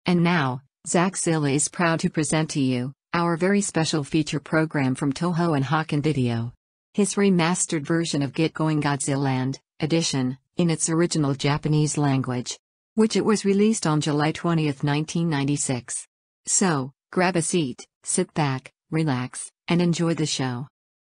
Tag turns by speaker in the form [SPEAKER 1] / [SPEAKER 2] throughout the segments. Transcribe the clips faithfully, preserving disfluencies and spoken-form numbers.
[SPEAKER 1] And now, Zachzilla is proud to present to you our very special feature program from Toho and Hakan Video. His remastered version of Get Going Godziland edition, in its original Japanese language, which it was released on July twentieth, nineteen ninety-six. So, grab a seat, sit back, relax, and enjoy the show.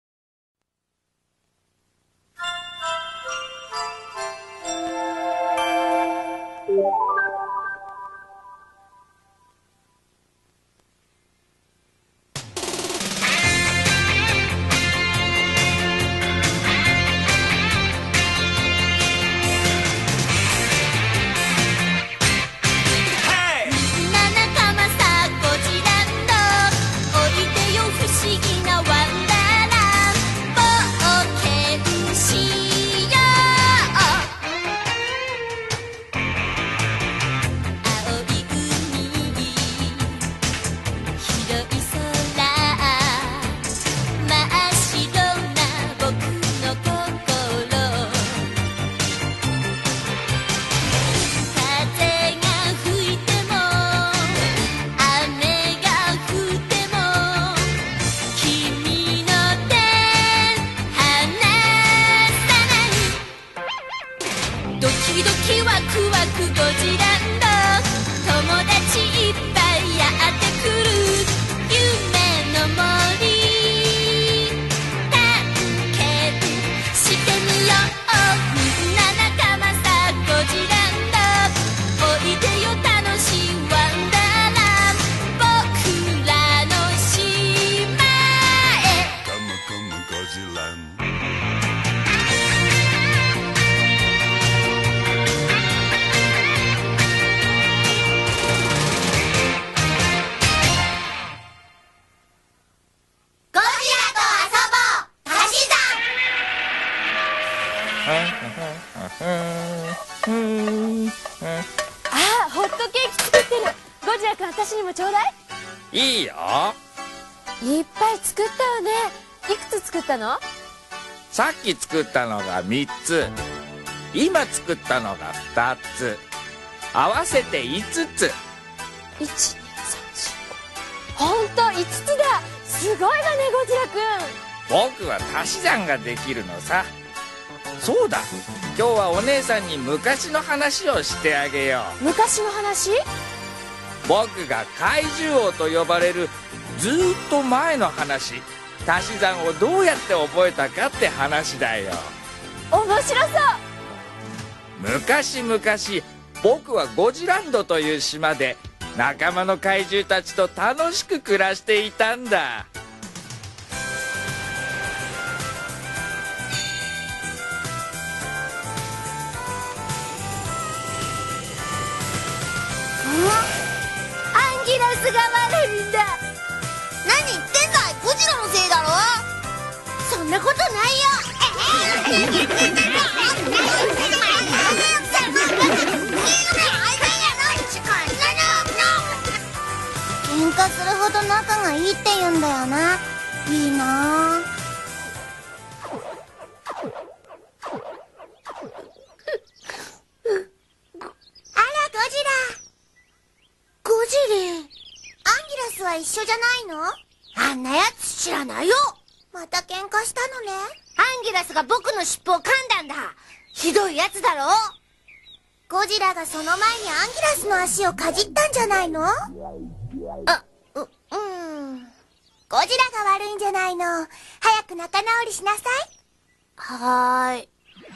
[SPEAKER 2] さっき作ったのがみっつ、今作ったのがふたつ、合わせていつつ。
[SPEAKER 3] いち、に、さん、よん、ご。ほんといつつだ。すごいわね、ゴジラくん。
[SPEAKER 2] 僕は足し算ができるのさ。そうだ、今日はお姉さんに昔の話をしてあげよう。
[SPEAKER 3] 昔の話？
[SPEAKER 2] 僕が怪獣王と呼ばれるずーっと前の話。足し算をどうやって覚えたかって話だよ。
[SPEAKER 3] 面白そう。
[SPEAKER 2] 昔々僕はゴジランドという島で仲間の怪獣たちと楽しく暮らしていたんだ。
[SPEAKER 4] アンギラスが悪いんだ。何言ってんだい、ゴジラのせいだろ。そんなことないよ。喧嘩するほど仲がいいって言うんだよな。いいなあ。一緒じゃないの？あんなやつ知らないよ。また喧嘩したのね。アンギラスが僕の尻尾を噛んだんだ。ひどいやつだろ。ゴジラがその前にアンギラスの足をかじったんじゃないの？あ、う、うん。ゴジラが悪いんじゃないの。早く仲直りしなさい。はーい。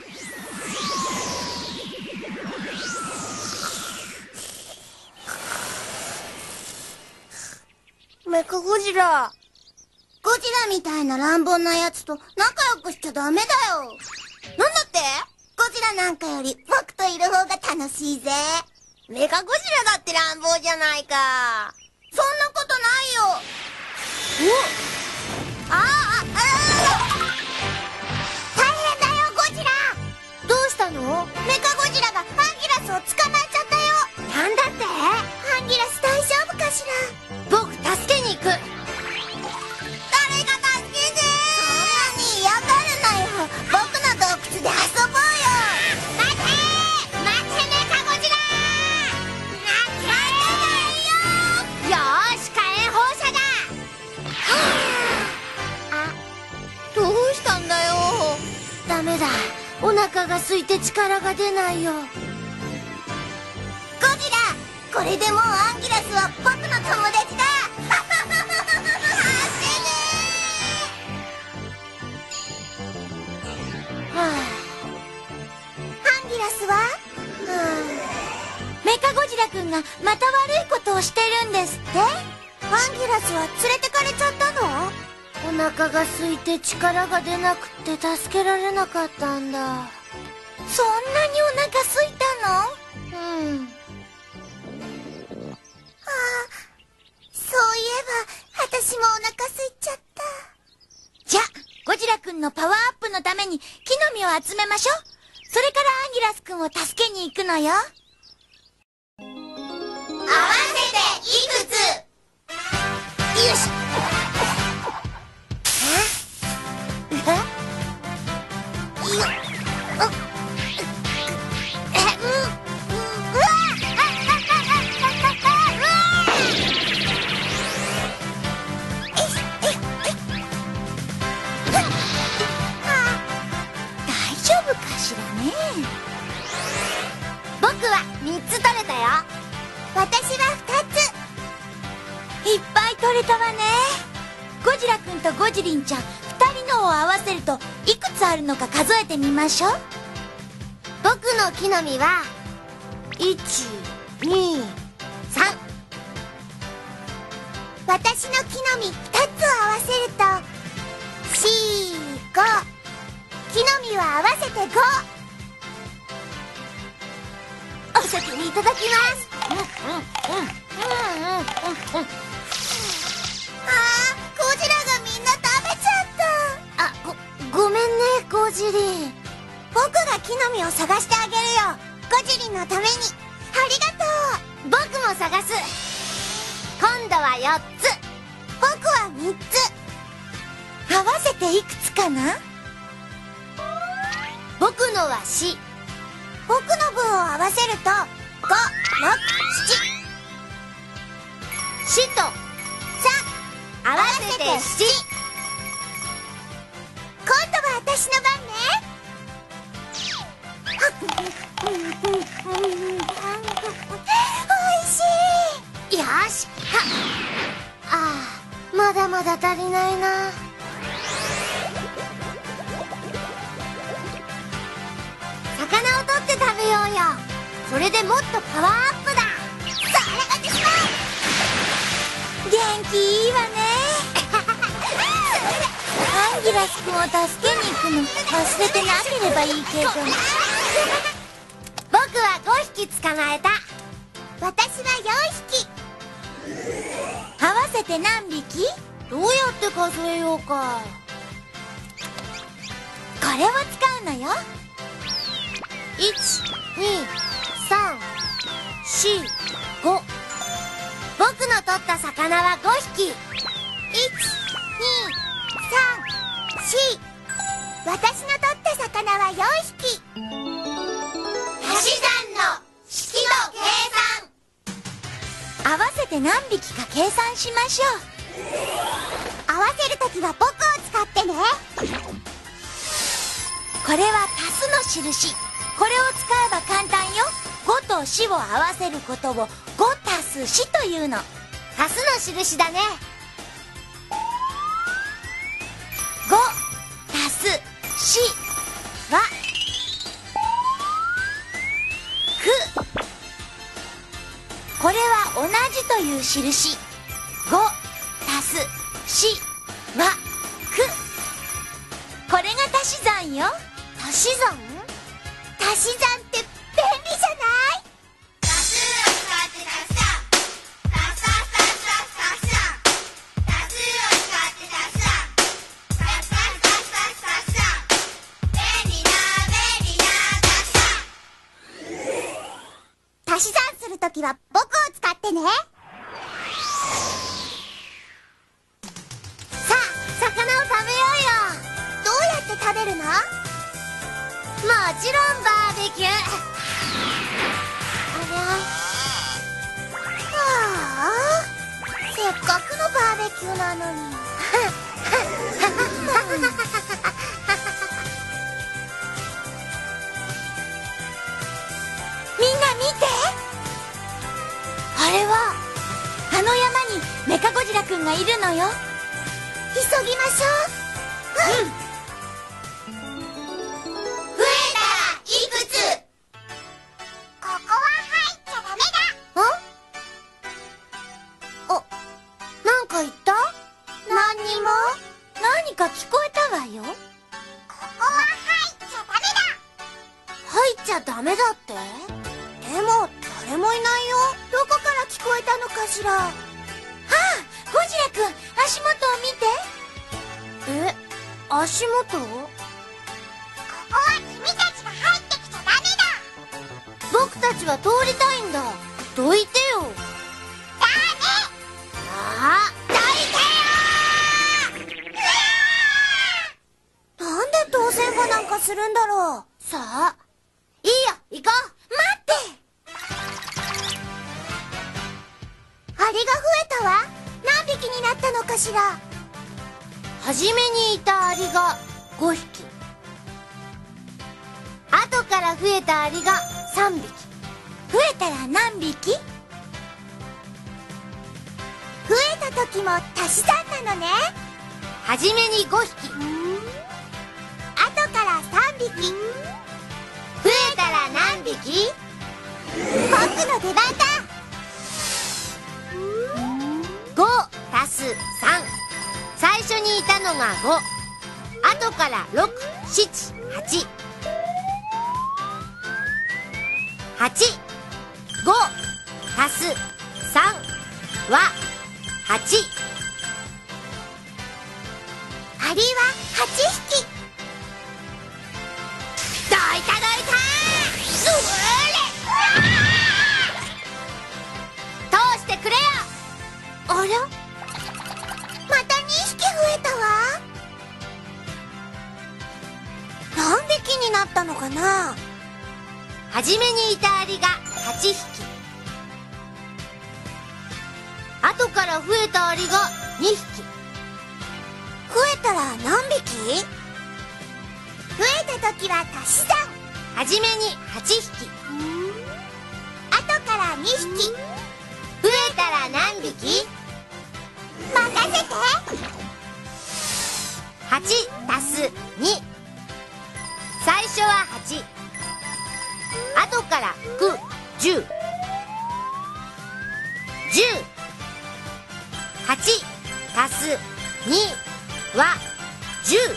[SPEAKER 4] メカゴジラ。ゴジラみたいな乱暴なやつと仲良くしちゃダメだよ。なんだって？ゴジラなんかより僕といる方が楽しいぜ。メカゴジラだって乱暴じゃないか。そんなことないよ。おああ、ああ、大変だよ、ゴジラ。どうしたの？メカゴジラがアンギラスを捕まえちゃったよ。なんだって？アンギラス大丈夫かしら？僕助けに行く。誰が助けて。そんなに嫌がるなよ。僕の洞窟で遊ぼうよ。待て待てメカゴジラ。待てお腹が空いて力が出ないよ。ゴジラ、これでもうアンギラスは僕の友達だ。はあ、アンギラスは、はあ、メカゴジラ君がまた悪いことをしてるんですって。アンギラスは連れてかれちゃったの？お腹が空いて力が出なくって助けられなかったんだ。そんなにお腹空いたの？うん。ああ、そういえば私もお腹空いちゃった。じゃあゴジラ君のパワーアップのために木の実を集めましょう。それからアンギラス君を助けに行くのよ。合わせていくつ？よし。僕はみっつ取れたよ。私はふたつ。いっぱい取れたわね。ゴジラくんとゴジリンちゃんふたりのを合わせるといくつあるのか数えてみましょう。僕の木の実はいち、に、さん。私の木の実ふたつを合わせるとよん、ご。木の実は合わせてご。お先にいただきます。うんうんうんうんうんうんうん。ああ、ゴジラがみんな食べちゃった。あ、ご、ごめんね、ゴジリン。僕が木の実を探してあげるよ。ゴジリンのために。ありがとう。僕も探す。今度はよっつ。僕はみっつ。合わせていくつかな？僕のはよん。僕の分を合わせるとご、ろく、なな。よんとさん合わせてなな。今度は私の番ね。おいしい。よし。はっ。ああ、まだまだ足りないな。魚を取って食べようよ。それでもっとパワーアップだ。それができます。元気いいわね。アンギラス君を助けに行くの忘れてなければいいけど。僕はごひき捕まえた。私はよんひき。合わせて何匹？どうやって数えようか。これを使うのよ。いち、に、さん、し、ご。僕の取った魚はごひき。いち、に、さん、し。私の取った魚はよんひき。足し算の式と計算。合わせて何匹か計算しましょう。合わせるときは僕を使ってね。これは足すの印。これを使えば簡単よ。ごとしを合わせることをごたすしというの。足すの印だね。ごたすしはく。これは同じという印。ごたすしはく。これが足し算よ。足し算？足し算って便利じゃない？足すを使って足し算。足す足す足す足し算。足すを使って足し算。足す足す足す足し算。便利な便利な足し算。足し算するときは僕を使ってね。さあ、魚を食べようよ。どうやって食べるの？もちろんバーベキュー。ありゃ。ああ、せっかくのバーベキューなのに。 がいるのよ。急ぎましょう。うん。増えたらいくつ？ここは入っちゃダメだ。ん？あ、なんか言った？何にも。何か聞こえたわよ。ここは入っちゃダメだ。入っちゃダメだって？でも誰もいないよ。どこから聞こえたのかしら。ああ、ゴジラくん、足元を見て。え、足元？ここは君たちが入ってきちゃダメだ。僕たちは通りたいんだ。どいてよ。ダメ。ああ、どいてよー。なんで当選簿なんかするんだろう。さあ、いいよ、行こう。待って。アリが増えたわ。何匹になったのかしら。はじめにいたアリがごひき。後から増えたアリがさんびき。増えたら何匹？増えた時も足し算なのね。はじめにごひき。後からさんびき。増えたら何匹？僕の出番だ。ごたすさん。最初にいたのがご。後からろく、しち、はち。はち。ごたすさんははち。アリははちひき。どいたどいたー。通してくれよ。あら？またにひき増えたわ。何匹になったのかな。はじめにいたアリがはちひき。後から増えたアリがにひき。増えたら何匹？増えた時は足し算。はじめにはちひき。後からにひき。増えたら何匹？任せて。はちたすに。最初ははち。後からく、じゅう。じゅう。はちたすにはじゅう。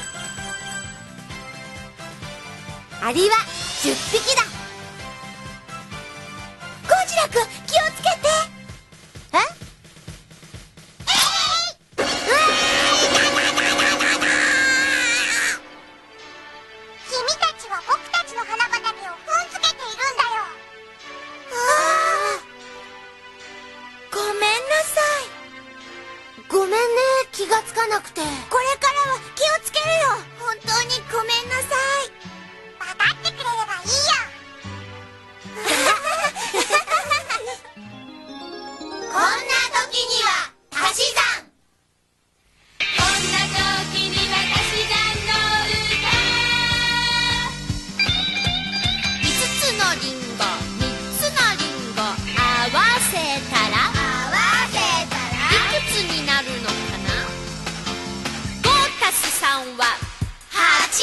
[SPEAKER 4] アリはじゅっぴきだ。ゴジラくん、気をつけて。え？気がつかなくて。これからは気をつけるよ。本当にごめんなさい。分かってくれればいいよ。こんな時には足し算。
[SPEAKER 3] こんな時には足し算の歌。いつつのリンゴ、みっつのリンゴ合わせたら合わせたらいくつになるのかな。ごたすさんははち。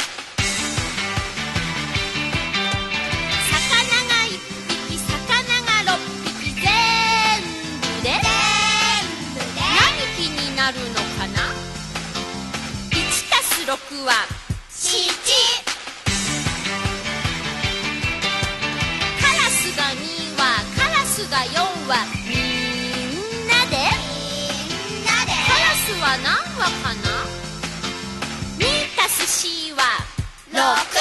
[SPEAKER 3] 魚がいっぴき、魚がろっぴき、全部で全部で何匹になるのかな。いちたすろくは
[SPEAKER 4] 七。
[SPEAKER 3] カラスがにはカラスがよんはみんなで
[SPEAKER 4] みんなで
[SPEAKER 3] カラスは何羽かな。にたすしは
[SPEAKER 4] 六。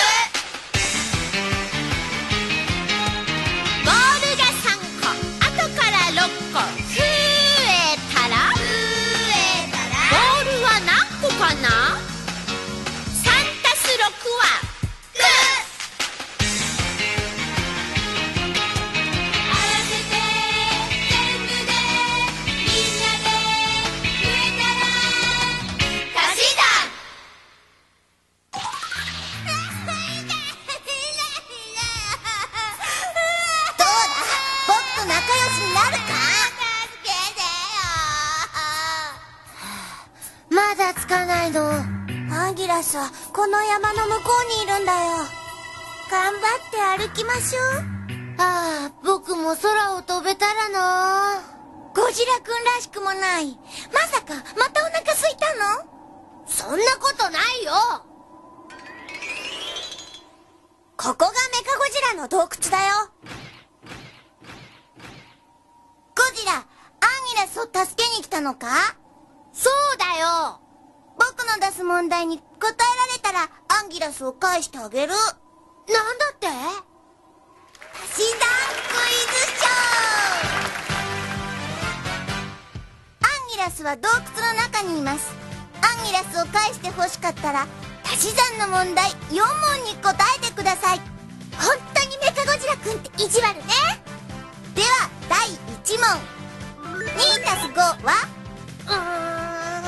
[SPEAKER 3] ボールがさんこ、後からろっこ増えたら
[SPEAKER 4] 増えたら
[SPEAKER 3] ボールは何個かな。さんたすろくは
[SPEAKER 4] 九。
[SPEAKER 3] 合わせて全部でみんなで増えたら
[SPEAKER 4] 足し算。 がつかないの。アンギラスはこの山の向こうにいるんだよ。頑張って歩きましょう。ああ、僕も空を飛べたらな。ゴジラくんらしくもない。まさかまたお腹空いたの？そんなことないよ。ここがメカゴジラの洞窟だよ。ゴジラ、アンギラスを助けに来たのか？そうだよ。僕の出す問題に答えられたらアンギラスを返してあげる。なんだって？足し算クイズショー。アンギラスは洞窟の中にいます。アンギラスを返して欲しかったら足し算の問題よん問に答えてください。本当にメカゴジラくんって意地悪ね。ではだいいち問。にたすごは？うーん、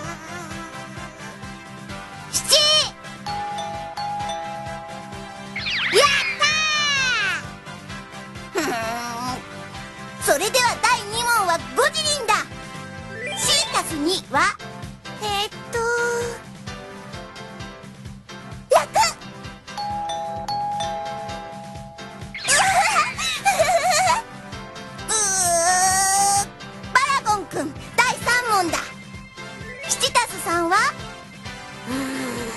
[SPEAKER 4] やったー。ふーん、それではだいに問はごじりんだ。 シーたすに は？えー、っとろく。うー、バラゴンくんだいさん問だ。ななたすさんは？うーん、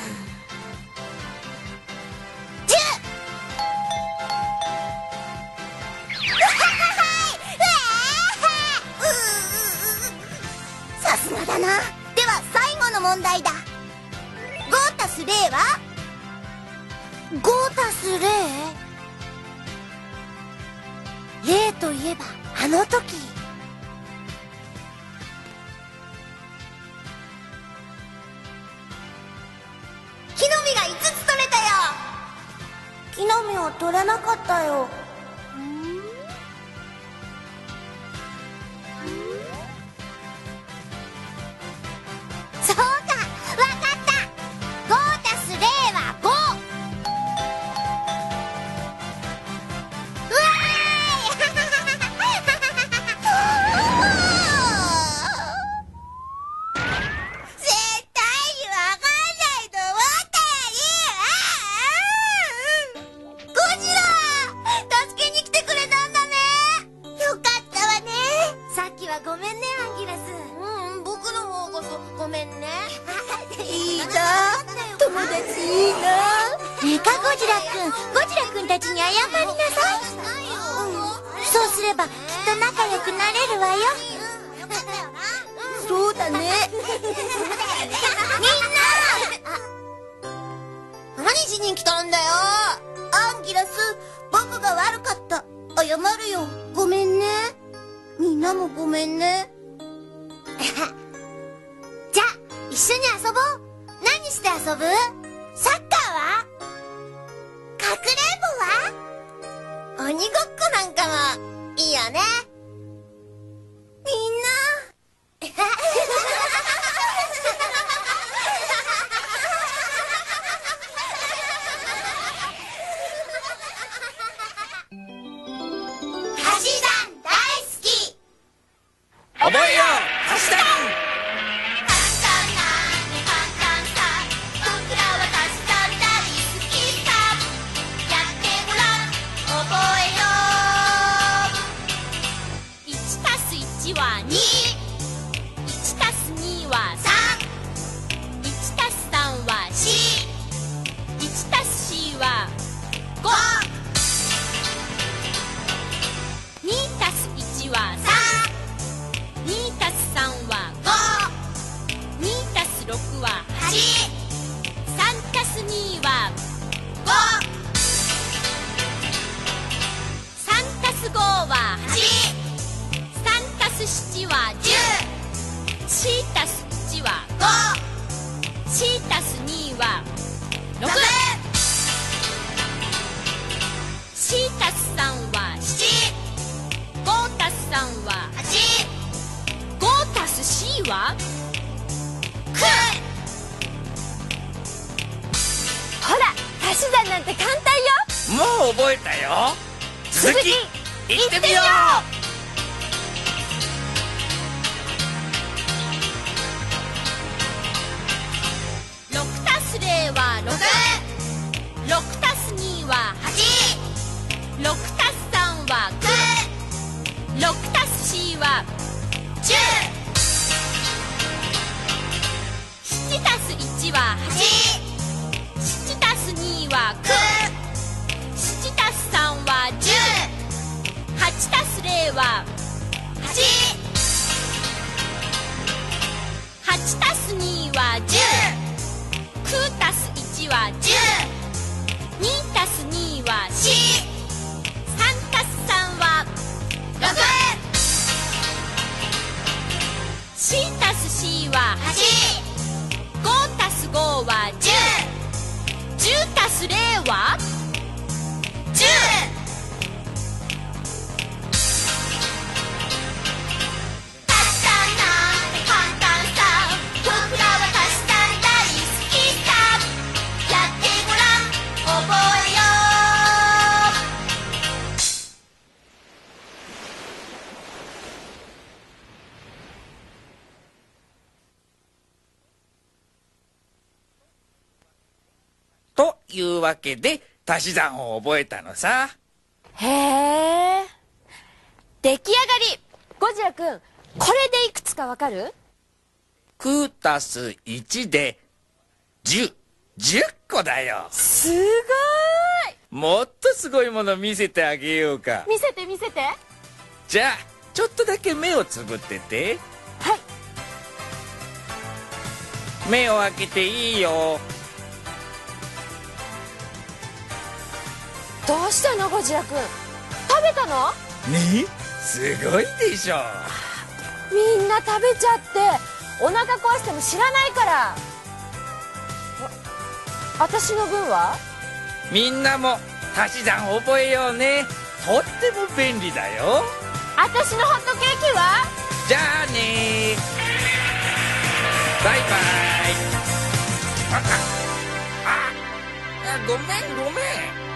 [SPEAKER 4] じゅう。さすがだな。では最後の問題だ。ごたすれいは？ごたすれい？れいといえばあの時。木の実がいつつ取れたよ。木の実は取れなかったよ。そうか、わかった。ごたすれいはご。うわーい絶対にわかんないと思ったよね。ゴジラ、助けに来てくれたんだね。よかったわね。さっきはごめんね、アンギラス。うん、僕の方こそごめんね。いいな、友達いいな。メカゴジラくん、ゴジラくんたちに謝りなさい。うん、そうすればきっと仲良くなれるわよ。そうだね。みんな、何しに来たんだよ。アンギラス、僕が悪かった。謝るよ。ごめんね。みんなもごめんね。じゃあ一緒に遊ぼう。何して遊ぶ？サッカーは？かくれんぼは？鬼ごっこなんかもいいよね。みんな足し算大好き。
[SPEAKER 2] 覚えよう足し算。もう覚えたよ。続きいってみよう。
[SPEAKER 3] ちははち、ななたすにはきゅう、ななたすさんはじゅう、はちたすゼロははち、はちたすにはじゅう、きゅうたすいちはじゅう、にたすにはよん、さんたすさんはろく、よんたすよんははち、ごたすごはじゅう、じゅうたすゼロはじゅう。足したなんて簡単さ、僕らは足したん大好きさ。やってごらん、覚えよ
[SPEAKER 2] う。というわけで足し算を覚えたのさ。
[SPEAKER 5] へえ。出来上がり。ゴジラくん、これでいくつかわかる？
[SPEAKER 2] きゅうたすいちでじゅう、じゅっこだよ。
[SPEAKER 5] すごーい。
[SPEAKER 2] もっとすごいもの見せてあげようか。
[SPEAKER 5] 見せて見せて。
[SPEAKER 2] じゃあちょっとだけ目をつぶってて。
[SPEAKER 5] はい。
[SPEAKER 2] 目を開けていいよ。
[SPEAKER 5] どうしたのゴジラくん、食べたの？
[SPEAKER 2] ね、すごいでしょ。
[SPEAKER 5] みんな食べちゃってお腹壊しても知らないから。あ、私の分は？
[SPEAKER 2] みんなも足し算覚えようね。とっても便利だよ。
[SPEAKER 5] 私のホットケーキは？
[SPEAKER 2] じゃあねバイバイ。あああごめんごめん。